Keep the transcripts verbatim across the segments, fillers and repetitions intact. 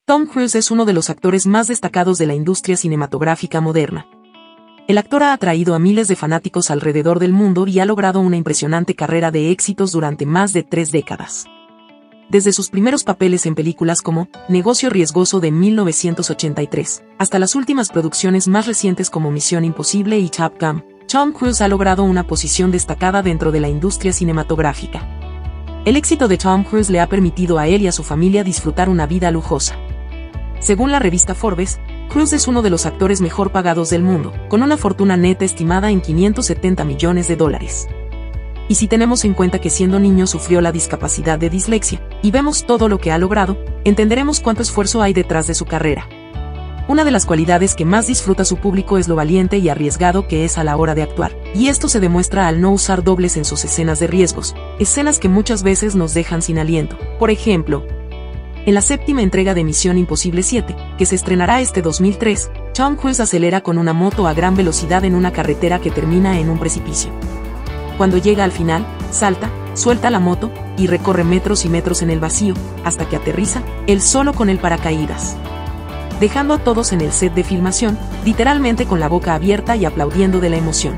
Tom Cruise es uno de los actores más destacados de la industria cinematográfica moderna. El actor ha atraído a miles de fanáticos alrededor del mundo y ha logrado una impresionante carrera de éxitos durante más de tres décadas. Desde sus primeros papeles en películas como Negocio Riesgoso de mil novecientos ochenta y tres, hasta las últimas producciones más recientes como Misión Imposible y Top Gun, Tom Cruise ha logrado una posición destacada dentro de la industria cinematográfica. El éxito de Tom Cruise le ha permitido a él y a su familia disfrutar una vida lujosa. Según la revista Forbes, Cruise es uno de los actores mejor pagados del mundo, con una fortuna neta estimada en quinientos setenta millones de dólares. Y si tenemos en cuenta que siendo niño sufrió la discapacidad de dislexia, y vemos todo lo que ha logrado, entenderemos cuánto esfuerzo hay detrás de su carrera. Una de las cualidades que más disfruta su público es lo valiente y arriesgado que es a la hora de actuar, y esto se demuestra al no usar dobles en sus escenas de riesgos, escenas que muchas veces nos dejan sin aliento. Por ejemplo, en la séptima entrega de Misión Imposible siete, que se estrenará este dos mil tres, Tom Cruise acelera con una moto a gran velocidad en una carretera que termina en un precipicio. Cuando llega al final, salta, suelta la moto, y recorre metros y metros en el vacío, hasta que aterriza, él solo con el paracaídas. Dejando a todos en el set de filmación, literalmente con la boca abierta y aplaudiendo de la emoción.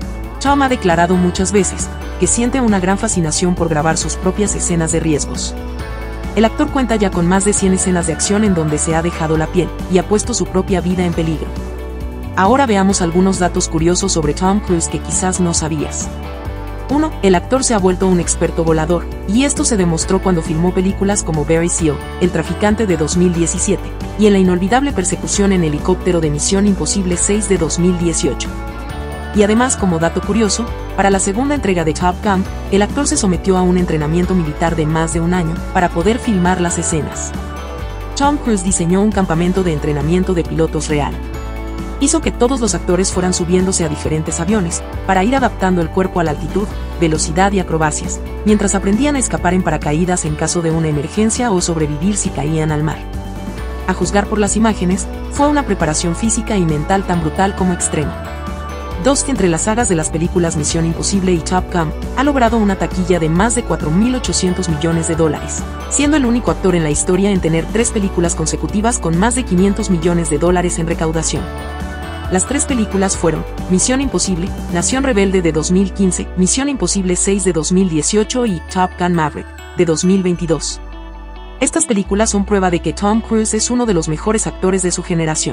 Tom ha declarado muchas veces que siente una gran fascinación por grabar sus propias escenas de riesgos. El actor cuenta ya con más de cien escenas de acción en donde se ha dejado la piel y ha puesto su propia vida en peligro. Ahora veamos algunos datos curiosos sobre Tom Cruise que quizás no sabías. uno. El actor se ha vuelto un experto volador, y esto se demostró cuando filmó películas como Barry Seal, El Traficante de dos mil diecisiete, y en la inolvidable persecución en helicóptero de Misión Imposible seis de dos mil dieciocho. Y además, como dato curioso, para la segunda entrega de Top Gun, el actor se sometió a un entrenamiento militar de más de un año para poder filmar las escenas. Tom Cruise diseñó un campamento de entrenamiento de pilotos real. Hizo que todos los actores fueran subiéndose a diferentes aviones, para ir adaptando el cuerpo a la altitud, velocidad y acrobacias, mientras aprendían a escapar en paracaídas en caso de una emergencia o sobrevivir si caían al mar. A juzgar por las imágenes, fue una preparación física y mental tan brutal como extrema. dos. Entre las sagas de las películas Misión Imposible y Top Gun, ha logrado una taquilla de más de cuatro mil ochocientos millones de dólares, siendo el único actor en la historia en tener tres películas consecutivas con más de quinientos millones de dólares en recaudación. Las tres películas fueron Misión Imposible, Nación Rebelde de dos mil quince, Misión Imposible seis de dos mil dieciocho y Top Gun Maverick, de dos mil veintidós. Estas películas son prueba de que Tom Cruise es uno de los mejores actores de su generación.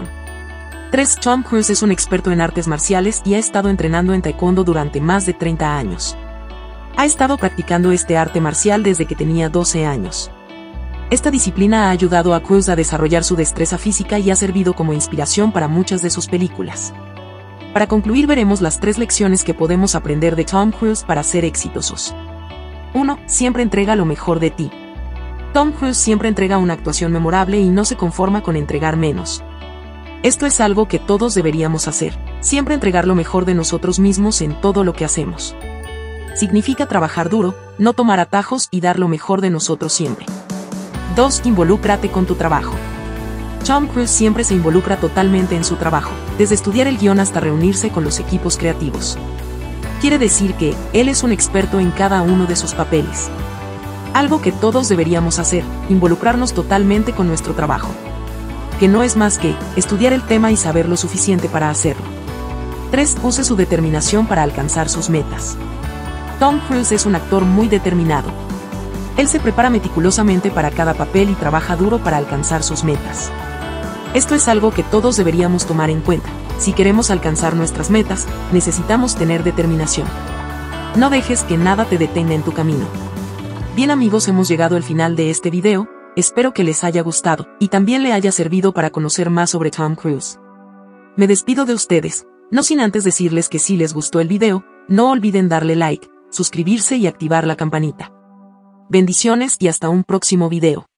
tres. Tom Cruise es un experto en artes marciales y ha estado entrenando en taekwondo durante más de treinta años. Ha estado practicando este arte marcial desde que tenía doce años. Esta disciplina ha ayudado a Cruise a desarrollar su destreza física y ha servido como inspiración para muchas de sus películas. Para concluir, veremos las tres lecciones que podemos aprender de Tom Cruise para ser exitosos. uno. Siempre entrega lo mejor de ti. Tom Cruise siempre entrega una actuación memorable y no se conforma con entregar menos. Esto es algo que todos deberíamos hacer, siempre entregar lo mejor de nosotros mismos en todo lo que hacemos. Significa trabajar duro, no tomar atajos y dar lo mejor de nosotros siempre. dos. Involúcrate con tu trabajo. Tom Cruise siempre se involucra totalmente en su trabajo, desde estudiar el guión hasta reunirse con los equipos creativos. Quiere decir que, él es un experto en cada uno de sus papeles. Algo que todos deberíamos hacer, involucrarnos totalmente con nuestro trabajo. Que no es más que, estudiar el tema y saber lo suficiente para hacerlo. tres. Use su determinación para alcanzar sus metas. Tom Cruise es un actor muy determinado. Él se prepara meticulosamente para cada papel y trabaja duro para alcanzar sus metas. Esto es algo que todos deberíamos tomar en cuenta. Si queremos alcanzar nuestras metas, necesitamos tener determinación. No dejes que nada te detenga en tu camino. Bien amigos, hemos llegado al final de este video, espero que les haya gustado, y también le haya servido para conocer más sobre Tom Cruise. Me despido de ustedes, no sin antes decirles que si les gustó el video, no olviden darle like, suscribirse y activar la campanita. Bendiciones y hasta un próximo video.